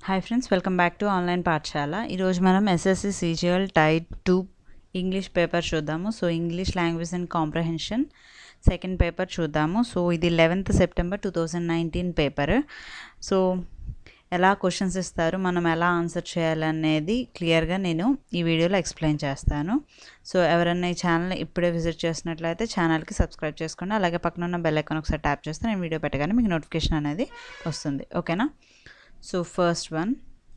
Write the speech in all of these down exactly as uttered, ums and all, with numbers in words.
Hi friends, welcome back to online Pathashala. ఈరోజు మనం SSC CGL type two English paper చూద్దాము. So English language and comprehension second paper చూద్దాము. So ఇది eleventh September two thousand nineteen paper. So ఎలా questions ఇస్తారు, మనం ఎలా answer చేయాలనేది క్లియర్గా నేను ఈ వీడియోలో ఎక్స్ప్లెయిన్ చేస్తాను. సో ఎవరైనా ఈ ఛానల్ ఇప్పుడే విజిట్ చేసినట్లయితే ఛానల్కి సబ్స్క్రైబ్ చేసుకోండి. అలాగే పక్కన ఉన్న బెల్ ఐకాన్ ఒకసారి ట్యాప్ చేస్తే నేను వీడియో పెట్టగానే మీకు నోటిఫికేషన్ అనేది వస్తుంది. ఓకేనా? So first one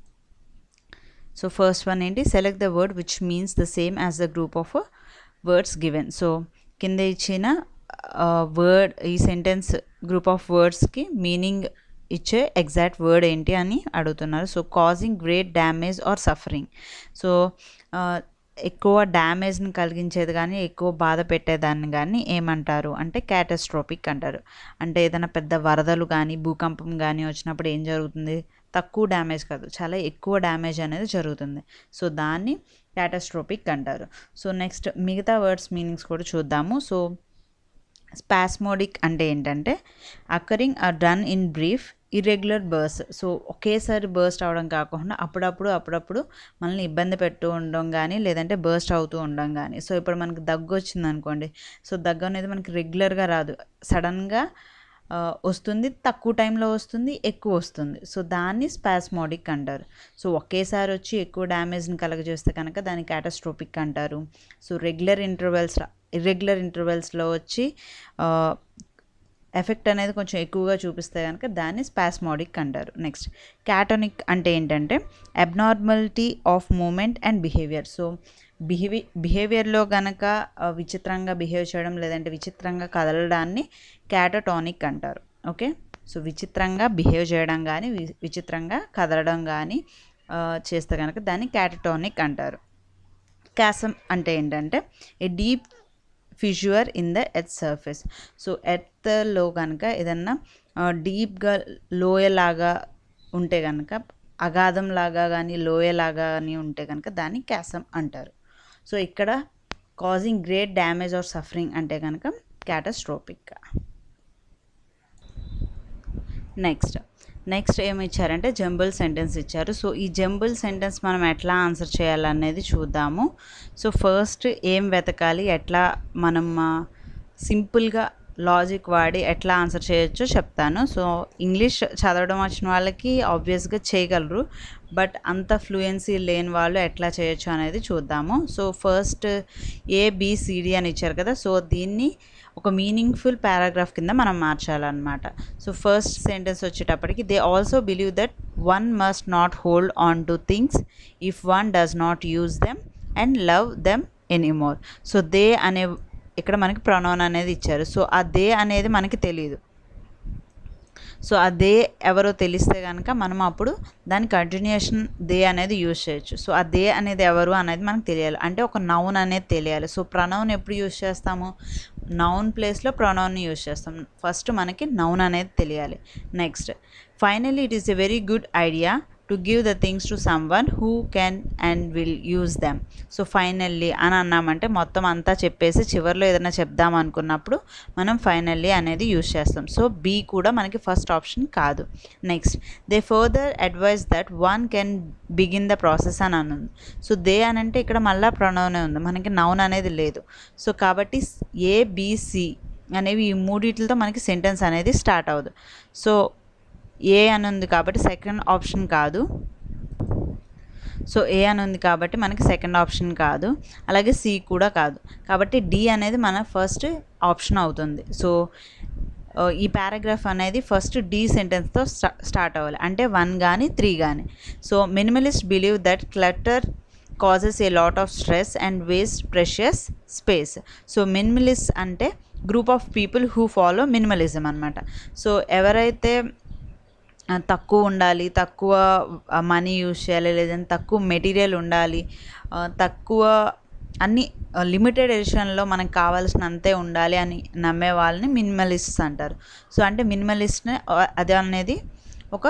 so first one ఏంటి, select the word which means the same as the group of uh, words given. so కింద ఇచ్చిన వర్డ్ ఈ సెంటెన్స్ గ్రూప్ ఆఫ్ వర్డ్స్కి మీనింగ్ ఇచ్చే ఎగ్జాక్ట్ వర్డ్ ఏంటి అని అడుగుతున్నారు. So causing great damage or suffering. So ఎక్కువ డ్యామేజ్ని కలిగించేది కానీ ఎక్కువ బాధ పెట్టేదాన్ని కానీ ఏమంటారు అంటే క్యాటస్ట్రోఫిక్ అంటారు. అంటే ఏదైనా పెద్ద వరదలు కానీ భూకంపం కానీ వచ్చినప్పుడు ఏం జరుగుతుంది, తక్కువ డ్యామేజ్ కాదు, చాలా ఎక్కువ డ్యామేజ్ అనేది జరుగుతుంది. సో దాన్ని క్యాటస్ట్రోఫిక్ అంటారు. సో నెక్స్ట్ మిగతా వర్డ్స్ మీనింగ్స్ కూడా చూద్దాము. సో స్పాస్మోడిక్ అంటే ఏంటంటే occurring or done in brief irregular burst. So ఒకేసారి బర్స్ట్ అవడం కాకుండా అప్పుడప్పుడు అప్పుడప్పుడు మనల్ని ఇబ్బంది పెట్టు ఉండడం కానీ లేదంటే బర్స్ట్ అవుతూ ఉండడం కానీ. సో ఇప్పుడు మనకి దగ్గు వచ్చింది అనుకోండి, సో దగ్గు అనేది మనకి రెగ్యులర్గా రాదు, సడన్గా వస్తుంది, తక్కువ టైంలో వస్తుంది, ఎక్కువ వస్తుంది. సో దాన్ని స్పాస్మోడిక్ అంటారు. సో ఒకేసారి వచ్చి ఎక్కువ డ్యామేజ్ని కలగజేస్తే కనుక దాన్ని క్యాటస్ట్రోఫిక్ అంటారు. సో రెగ్యులర్ ఇంటర్వెల్స్ ఇర్రెగ్యులర్ ఇంటర్వెల్స్లో వచ్చి ఎఫెక్ట్ అనేది కొంచెం ఎక్కువగా చూపిస్తే కనుక దాన్ని స్పాస్మోడిక్ అంటారు. నెక్స్ట్ క్యాటోనిక్ అంటే ఏంటంటే abnormality of movement and behaviour. So బిహేవి బిహేవియర్లో కనుక విచిత్రంగా బిహేవ్ చేయడం లేదంటే విచిత్రంగా కదలడాన్ని క్యాటోటానిక్ అంటారు. ఓకే, సో విచిత్రంగా బిహేవ్ చేయడం కానీ విచిత్రంగా కదలడం కానీ చేస్తే కనుక దాన్ని క్యాటోటానిక్ అంటారు. క్యాసమ్ అంటే ఏంటంటే a deep fissure in the earth surface. So ఎర్త్లో కనుక ఏదన్నా డీప్గా లోయలాగా ఉంటే కనుక, అగాధంలాగా కానీ లోయలాగా కానీ ఉంటే కనుక దాన్ని క్యాసమ్ అంటారు. సో ఇక్కడ causing great damage or suffering అంటే కనుక క్యాటస్ట్రోఫిక్. నెక్స్ట్ నెక్స్ట్ ఏమి ఇచ్చారంటే జంబుల్ సెంటెన్స్ ఇచ్చారు. సో ఈ జంబుల్ సెంటెన్స్ మనం ఎట్లా ఆన్సర్ చేయాలనేది చూద్దాము. సో ఫస్ట్ ఏం వెతకాలి, ఎట్లా మనం సింపుల్గా లాజిక్ వాడి ఎట్లా ఆన్సర్ చేయొచ్చో చెప్తాను. సో ఇంగ్లీష్ చదవడం వచ్చిన వాళ్ళకి ఆబ్వియస్గా చేయగలరు, బట్ అంత ఫ్లూయెన్సీ లేని వాళ్ళు ఎట్లా చేయొచ్చు అనేది చూద్దాము. సో ఫస్ట్ ఏబిసిడి అని ఇచ్చారు కదా, సో దీన్ని ఒక మీనింగ్ఫుల్ పారాగ్రాఫ్ కింద మనం మార్చాలన్నమాట. సో ఫస్ట్ సెంటెన్స్ వచ్చేటప్పటికి they also believe that one must not hold on to things if one does not use them and love them anymore. So they అనే ఇక్కడ మనకి ప్రొనౌన్ అనేది ఇచ్చారు. సో ఆ దే అనేది మనకి తెలియదు. సో ఆ దే ఎవరో తెలిస్తే కనుక మనం అప్పుడు దాని కంటిన్యూషన్ దే అనేది యూజ్ చేయొచ్చు. సో ఆ దే అనేది ఎవరు అనేది మనకు తెలియాలి, అంటే ఒక నౌన్ అనేది తెలియాలి. సో ప్రొనౌన్ ఎప్పుడు యూజ్ చేస్తాము, నౌన్ ప్లేస్లో ప్రొనౌన్ని యూజ్ చేస్తాం. ఫస్ట్ మనకి నౌన్ అనేది తెలియాలి. Next finally it is a very good idea to give the things to someone who can and will use them. So finally అని అన్నామంటే మొత్తం అంతా చెప్పేసి చివరిలో ఏదైనా చెప్దాం అనుకున్నప్పుడు మనం ఫైనల్లీ అనేది యూజ్ చేస్తాం. సో బీ కూడా మనకి ఫస్ట్ ఆప్షన్ కాదు. Next they further advise that one can begin the process అని అన్నది. సో దే అని అంటే ఇక్కడ మళ్ళీ ప్రొనౌనే ఉంది, మనకి నౌన్ అనేది లేదు. సో కాబట్టి ఏబిసి అనేవి ఈ మూడిట్లతో మనకి సెంటెన్స్ అనేది స్టార్ట్ అవ్వదు. సో ఏ అని ఉంది కాబట్టి సెకండ్ ఆప్షన్ కాదు. సో ఏ అని ఉంది కాబట్టి మనకి సెకండ్ ఆప్షన్ కాదు, అలాగే సి కూడా కాదు. కాబట్టి డి అనేది మన ఫస్ట్ ఆప్షన్ అవుతుంది. సో ఈ పారాగ్రాఫ్ అనేది ఫస్ట్ డి సెంటెన్స్తో స్టా స్టార్ట్ అవ్వాలి, అంటే వన్ కానీ త్రీ కానీ. So minimalist believe that clutter causes a lot of stress and waste precious space. So minimalist అంటే group of people who follow minimalism అనమాట. సో ఎవరైతే తక్కువ ఉండాలి, తక్కువ మనీ యూజ్ చేయాలి, లేదంటే తక్కువ మెటీరియల్ ఉండాలి, తక్కువ అన్ని లిమిటెడ్ ఎడిషన్లో మనకు కావాల్సినంతే ఉండాలి అని నమ్మే వాళ్ళని మినిమలిస్ట్ అంటారు. సో అంటే మినిమలిస్ట్ని అది అనేది ఒక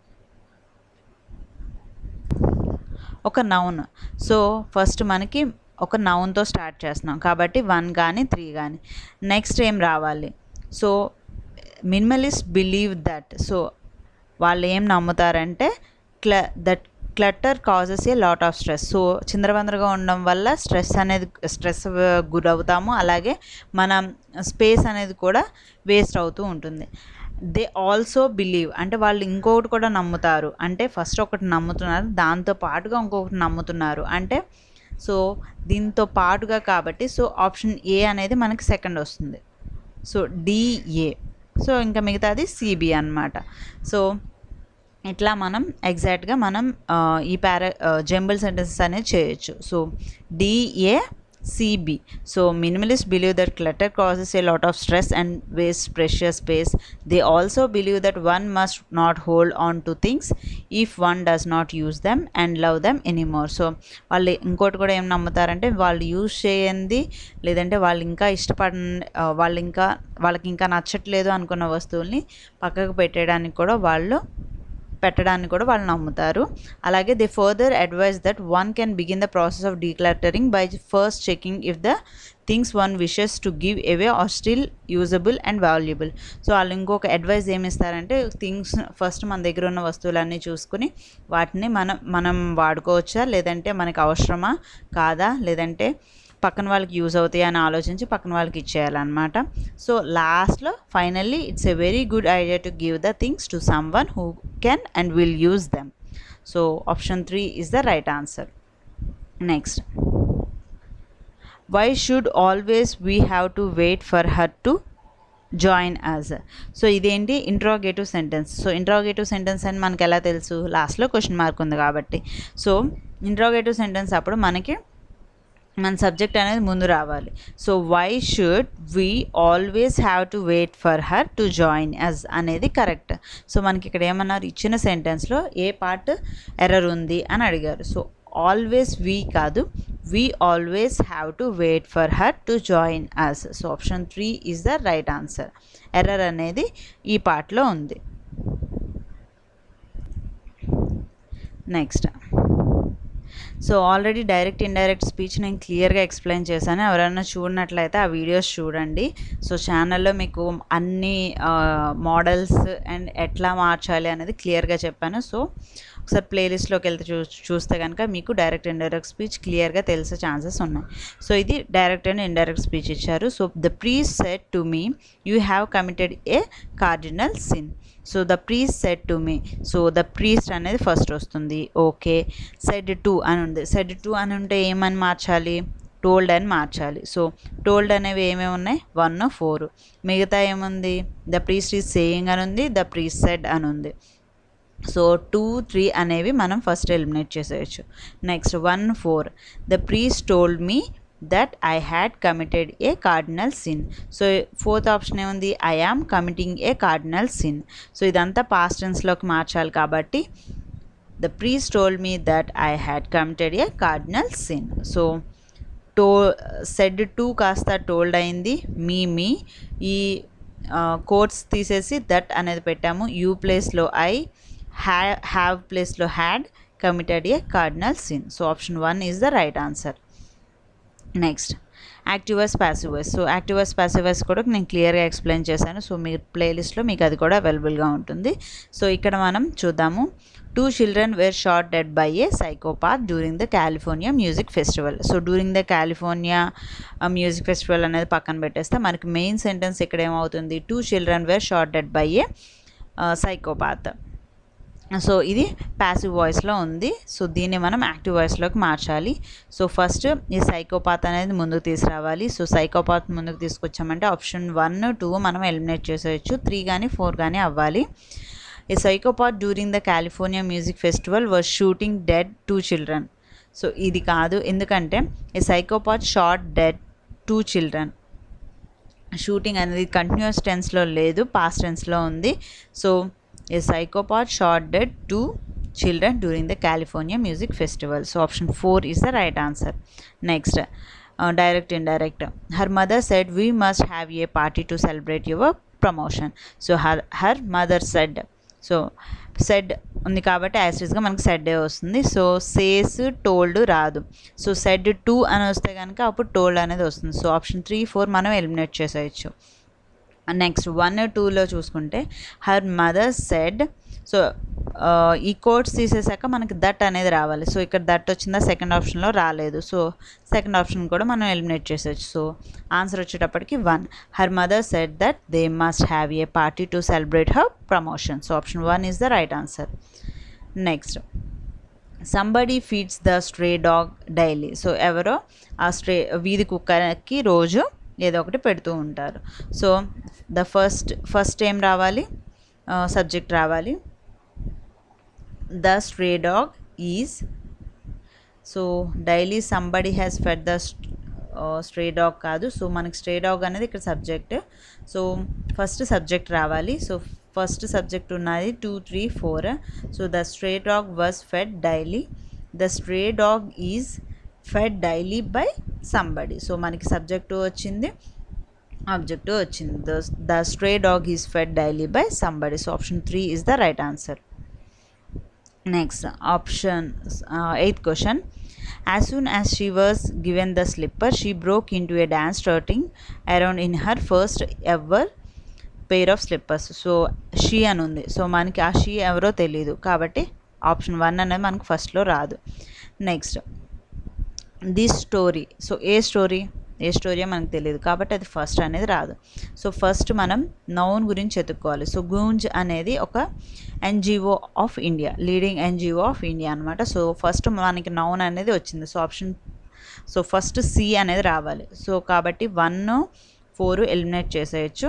ఒక నౌన్. సో ఫస్ట్ మనకి ఒక నౌన్తో స్టార్ట్ చేస్తున్నాం కాబట్టి వన్ కానీ త్రీ కానీ. నెక్స్ట్ ఏం రావాలి, so minimalist believe that. So వాళ్ళు ఏం నమ్ముతారంటే క్ల that clutter causes a lot of stress. So చిందరవందరగా ఉండడం వల్ల స్ట్రెస్ అనేది స్ట్రెస్ గురవుతాము, అలాగే మన స్పేస్ అనేది కూడా వేస్ట్ అవుతూ ఉంటుంది. దే ఆల్సో బిలీవ్ అంటే వాళ్ళు ఇంకొకటి కూడా నమ్ముతారు, అంటే ఫస్ట్ ఒకటి నమ్ముతున్నారు దాంతో పాటుగా ఇంకొకటి నమ్ముతున్నారు అంటే సో దీంతో పాటుగా కాబట్టి సో ఆప్షన్ ఏ అనేది మనకి సెకండ్ వస్తుంది. So DA. సో ఇంకా మిగతాది సిబి అన్నమాట. సో ఇట్లా మనం ఎగ్జాక్ట్గా మనం ఈ పారా జంబుల్ సెంటెన్సెస్ అనేది చేయొచ్చు. So DA CB. So minimalists believe that clutter causes a lot of stress and wastes precious space. They also believe that one must not hold on to things if one does not use them and love them anymore. So వాళ్ళు ఇంకోటి కూడా ఏం నమ్ముతారంటే వాళ్ళు use చేయండి లేదంటే వాళ్ళు ఇంకా ఇష్టపడ వాళ్ళు ఇంకా వాళ్ళకి ఇంకా నచ్చట్లేదు అనుకున్న వస్తువుల్ని పక్కకు పెట్టడానికి కూడా వాళ్ళు పెట్టడానికి కూడా వాళ్ళు నమ్ముతారు. అలాగే they further advise that one can begin the process of decluttering by first checking if the things one wishes to give away are still usable and valuable. So వాళ్ళు ఇంకొక అడ్వైజ్ ఏమి ఇస్తారంటే థింగ్స్ ఫస్ట్ మన దగ్గర ఉన్న వస్తువులన్నీ చూసుకుని వాటిని మనం మనం వాడుకోవచ్చా లేదంటే మనకి అవసరమా కాదా లేదంటే పక్కన వాళ్ళకి యూజ్ అవుతాయి అని ఆలోచించి పక్కన వాళ్ళకి ఇచ్చేయాలన్నమాట. సో లాస్ట్లో finally it's a very good idea to give the things to someone who can and will use them. So option three is the right answer. Next, why should always we have to wait for her to join us. So ఇదేంటి interrogative sentence. So interrogative sentence అని మనకి ఎలా తెలుసు, లాస్ట్లో question mark ఉంది కాబట్టి. So interrogative sentence అప్పుడు మనకి మన సబ్జెక్ట్ అనేది ముందు రావాలి. So why should we always have to wait for her to join us అనేది కరెక్ట్. సో మనకి ఇక్కడ ఏమన్నారు, ఇచ్చిన సెంటెన్స్లో ఏ పార్ట్ ఎర్రర్ ఉంది అని అడిగారు. సో ఆల్వేస్ వీ కాదు, we always have to wait for her to join us. So option three is the right answer. Error అనేది ఈ పార్ట్లో ఉంది. Next, so already direct indirect speech నేను క్లియర్గా ఎక్స్ప్లెయిన్ చేశాను. ఎవరైనా చూడనట్లయితే ఆ వీడియోస్ చూడండి. సో ఛానల్లో మీకు అన్ని మోడల్స్ అండ్ ఎట్లా మార్చాలి అనేది క్లియర్గా చెప్పాను. సో ఒకసారి ప్లేలిస్ట్లోకి వెళ్తే చూ చూస్తే కనుక మీకు డైరెక్ట్ ఇండైరెక్ట్ స్పీచ్ క్లియర్గా తెలిసే ఛాన్సెస్ ఉన్నాయి. సో ఇది డైరెక్ట్ అండ్ ఇండైరెక్ట్ స్పీచ్ ఇచ్చారు. So the priest said to me you have committed a cardinal sin. So the priest said to me. So the priest అనేది ఫస్ట్ వస్తుంది. Okay, said to అని ఉంది. Said to అని ఉంటే ఏమని మార్చాలి, told అని మార్చాలి. సో టోల్డ్ అనేవి ఏమేమి ఉన్నాయి, వన్ ఫోర్. మిగతా ఏముంది, ద ప్రీస్ట్ ఈజ్ సేయింగ్ అని ఉంది, ద ప్రీస్ట్ సెడ్ అని ఉంది. సో టూ త్రీ అనేవి మనం ఫస్ట్ ఎలిమినేట్ చేసేయచ్చు. Next one four, the priest told me that I had committed a cardinal sin. So fourth option ఏముంది, I am committing a cardinal sin. So ఇదంతా past టెన్స్లోకి మార్చాలి కాబట్టి the priest told me that I had committed a cardinal sin. So టో said to కాస్త told అయింది, me మీ ఈ quotes తీసేసి దట్ అనేది పెట్టాము. యూ ప్లేస్లో ఐ, హ్యా హ్యావ్ ప్లేస్లో had committed a cardinal sin. So option one is the right answer. Next, active voice passive voice. So active voice passive voice కూడా నేను క్లియర్గా ఎక్స్ప్లెయిన్ చేశాను. సో మీ ప్లేలిస్ట్లో మీకు అది కూడా అవైలబుల్గా ఉంటుంది. సో ఇక్కడ మనం చూద్దాము. Two children were shot dead by a psychopath during the California music festival. So during the California music festival అనేది పక్కన పెట్టేస్తే మనకి మెయిన్ సెంటెన్స్ ఇక్కడ ఏమవుతుంది, two children were shot dead by a psychopath. So ఇది ప్యాసివ్ వాయిస్లో ఉంది. So దీన్ని మనం యాక్టివ్ వాయిస్లోకి మార్చాలి. సో ఫస్ట్ ఈ సైకోపాత్ అనేది ముందుకు తీసుకురావాలి. సో సైకోపాత్ ముందుకు తీసుకొచ్చామంటే ఆప్షన్ వన్ టూ మనం ఎలిమినేట్ చేసేయచ్చు, త్రీ కానీ ఫోర్ కానీ అవ్వాలి. A psychopath during the California music festival was shooting dead two children. So ఇది కాదు, ఎందుకంటే a psychopath shot dead two children. Shooting అనేది కంటిన్యూస్ టెన్స్లో లేదు, పాస్ట్ టెన్స్లో ఉంది. So a psychopath shot dead two children during the California Music Festival. So option four is the right answer. Next, uh, direct indirect. Her mother said we must have a party to celebrate your promotion. So her her mother said. So said ఉంది కాబట్టి యాస్టీస్గా మనకి said వస్తుంది. So says told రాదు. So said to అని వస్తే కనుక అప్పుడు టోల్డ్ అనేది వస్తుంది. సో ఆప్షన్ త్రీ ఫోర్ మనం ఎలిమినేట్ చేసేయచ్చు. నెక్స్ట్ వన్ టూలో చూసుకుంటే హర్ మదర్ సెడ్. సో ఈ కోట్స్ తీసేసాక మనకి దట్ అనేది రావాలి. సో ఇక్కడ దట్ వచ్చిందా, సెకండ్ ఆప్షన్లో రాలేదు. సో సెకండ్ ఆప్షన్ కూడా మనం ఎలిమినేట్ చేసేయచ్చు. సో ఆన్సర్ వచ్చేటప్పటికి one. Her mother said that they must have a party to celebrate her promotion. So option one is the right answer. Next, somebody feeds the stray dog daily. So ఎవరో ఆ stray వీధి కుక్కకి రోజు ఏదో ఒకటి పెడుతూ ఉంటారు. సో ద ఫస్ట్ ఫస్ట్ ఏం రావాలి, సబ్జెక్ట్ రావాలి. The stray dog is, so daily somebody has fed the stray dog కాదు. సో మనకి స్ట్రే డాగ్ అనేది ఇక్కడ సబ్జెక్ట్. సో ఫస్ట్ సబ్జెక్ట్ రావాలి. సో ఫస్ట్ సబ్జెక్ట్ ఉన్నది two three four. So the stray dog was fed daily. The stray dog is fed daily by somebody. So మనకి subject వచ్చింది, object వచ్చింది. The the stray dog is fed daily by somebody. So option three is the right answer. Next option eighth question. As soon as she was given the slipper, she broke into a dance strutting around in her first ever pair of slippers. So she అని ఉంది. So మనకి ఆ she ఎవరో తెలియదు కాబట్టి option one అనేది మనకు ఫస్ట్లో రాదు. Next, this story. So a story a story మనకు తెలియదు కాబట్టి అది ఫస్ట్ అనేది రాదు. సో ఫస్ట్ మనం నౌన్ గురించి ఎత్తుక్కోవాలి. సో గూంజ్ అనేది ఒక NGO of India, leading NGO of India అనమాట. సో ఫస్ట్ మనకి నౌన్ అనేది వచ్చింది. So option so first C అనేది రావాలి. సో కాబట్టి వన్ ఫోర్ ఎలిమినేట్ చేసేయచ్చు.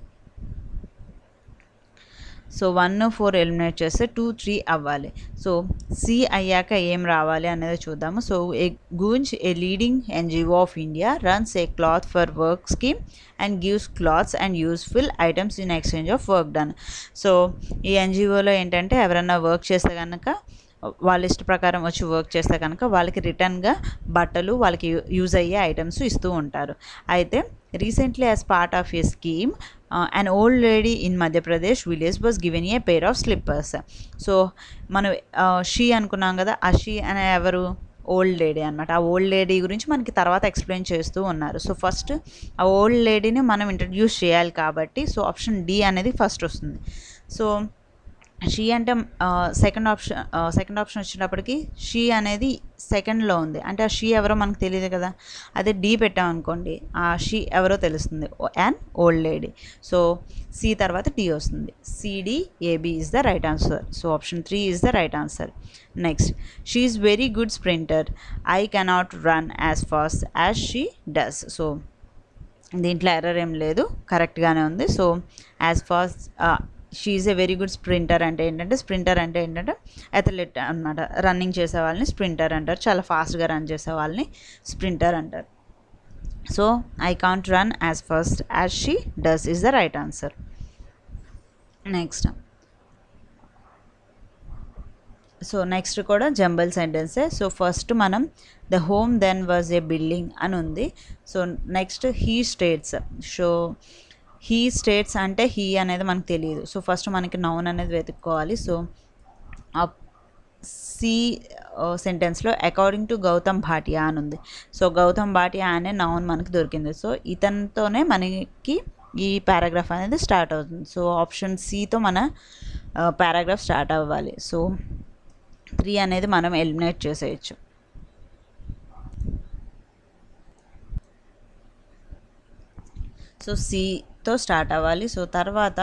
సో వన్ ఫోర్ ఎలిమినేట్ చేస్తే టూ త్రీ అవ్వాలి. సో సి అయ్యాక ఏం రావాలి అనేది చూద్దాము. So a Goonj a leading NGO of India runs a cloth for work scheme and gives clothes and useful items in exchange of work done. So ఈ ఎన్జిఓలో ఏంటంటే ఎవరైనా వర్క్ చేస్తే కనుక వాళ్ళ ఇష్ట ప్రకారం వచ్చి వర్క్ చేస్తే కనుక వాళ్ళకి రిటర్న్గా బట్టలు, వాళ్ళకి యూజ్ అయ్యే ఐటమ్స్ ఇస్తూ ఉంటారు. అయితే recently as part of a scheme an old lady in Madhya Pradesh village was given a pair of slippers. So మనం షీ అనుకున్నాం కదా, ఆ షీ అనే ఎవరు, ఓల్డ్ లేడీ అనమాట. ఆ ఓల్డ్ లేడీ గురించి మనకి తర్వాత ఎక్స్ప్లెయిన్ చేస్తూ ఉన్నారు. సో ఫస్ట్ ఆ ఓల్డ్ లేడీని మనం ఇంట్రడ్యూస్ చేయాలి కాబట్టి సో ఆప్షన్ డి అనేది ఫస్ట్ వస్తుంది. సో షీ అంటే సెకండ్ ఆప్షన్ సెకండ్ ఆప్షన్ వచ్చినప్పటికీ షీ అనేది సెకండ్లో ఉంది అంటే ఆ షీ ఎవరో మనకు తెలియదు కదా. అదే డి పెట్టామనుకోండి ఆ షీ ఎవరో తెలుస్తుంది, and old lady. So C తర్వాత డి వస్తుంది. C D A B is the right answer. So option three is the right answer. Next, she is very good sprinter. I cannot run as fast as she does. So దీంట్లో error ఏం లేదు, కరెక్ట్గానే ఉంది. So as fast she is a very good sprinter అంటే ఏంటంటే, sprinter అంటే ఏంటంటే athlete అనమాట. రన్నింగ్ చేసే వాళ్ళని స్ప్రింటర్ అంటారు, చాలా ఫాస్ట్గా రన్ చేసే వాళ్ళని స్ప్రింటర్ అంటారు. So I can't run as fast as she does is the right answer. Next, so next కూడా జంబల్ సెంటెన్సే. సో ఫస్ట్ మనం the home then was a building అని ఉంది. So next he states. So he states అంటే he అనేది మనకు తెలియదు. So first మనకి నౌన్ అనేది వెతుక్కోవాలి. సో సి సెంటెన్స్లో అకార్డింగ్ టు గౌతమ్ భాటియా అని ఉంది. సో గౌతమ్ భాటియా అనే నౌన్ మనకి దొరికింది. సో ఇతనితోనే మనకి ఈ పారాగ్రాఫ్ అనేది స్టార్ట్ అవుతుంది. సో ఆప్షన్ సితో మన పారాగ్రాఫ్ స్టార్ట్ అవ్వాలి. సో త్రీ అనేది మనం ఎలిమినేట్ చేసేయచ్చు. సో సితో స్టార్ట్ అవ్వాలి. సో తర్వాత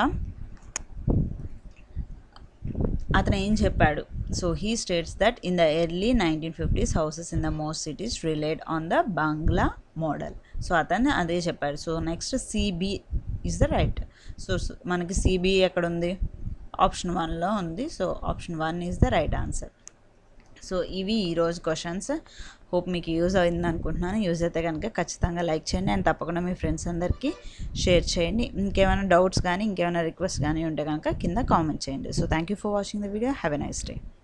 అతను ఏం చెప్పాడు, so he states that in the early nineteen fifties houses in the most cities relied on the bungalow model. So అతను అదే చెప్పాడు. So next C B is the right. So మనకి సిబి ఎక్కడ ఉంది, ఆప్షన్ వన్లో ఉంది. So option one is the right answer. So ఇవి ఈరోజు క్వశ్చన్స్. హోప్ మీకు యూజ్ అయింది అనుకుంటున్నాను. యూజ్ అయితే కనుక ఖచ్చితంగా లైక్ చేయండి అండ్ తప్పకుండా మీ ఫ్రెండ్స్ అందరికీ షేర్ చేయండి. ఇంకేమైనా డౌట్స్ కానీ ఇంకేమైనా రిక్వెస్ట్ కానీ ఉంటే కనుక కింద కామెంట్ చేయండి. So thank you for watching the video. Have a nice day.